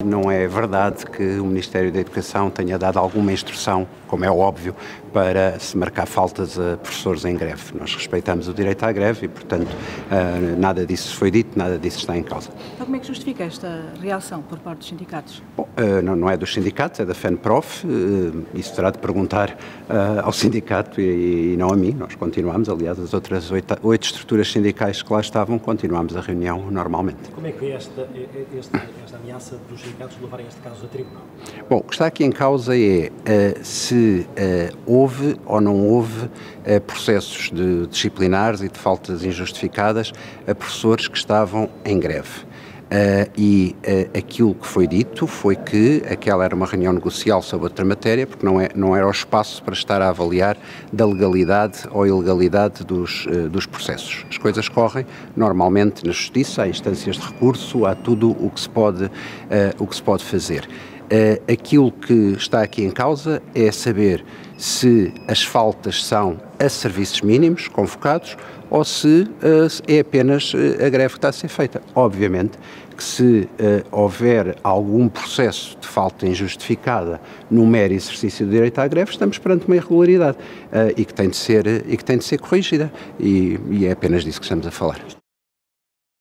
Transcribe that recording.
Não é verdade que o Ministério da Educação tenha dado alguma instrução, como é óbvio, para se marcar faltas a professores em greve. Nós respeitamos o direito à greve e, portanto, nada disso foi dito, nada disso está em causa. Então, como é que justifica esta reação por parte dos sindicatos? Bom, não é dos sindicatos, é da FENPROF. Isso terá de perguntar ao sindicato e não a mim. Nós continuamos, aliás, as outras 8 estruturas sindicais que lá estavam, continuamos a reunião normalmente. Como é que vê esta ameaça dos sindicatos de levarem este caso a tribunal? Bom, o que está aqui em causa é se houve ou não houve processos disciplinares e de faltas injustificadas a professores que estavam em greve. Aquilo que foi dito foi que aquela era uma reunião negocial sobre outra matéria, porque não era o espaço para estar a avaliar da legalidade ou ilegalidade dos processos. As coisas correm normalmente na Justiça, há instâncias de recurso, há tudo o que se pode fazer. Aquilo que está aqui em causa é saber se as faltas são a serviços mínimos convocados ou se é apenas a greve que está a ser feita. Obviamente que se houver algum processo de falta injustificada no mero exercício do direito à greve, estamos perante uma irregularidade e que tem de ser corrigida. E é apenas disso que estamos a falar.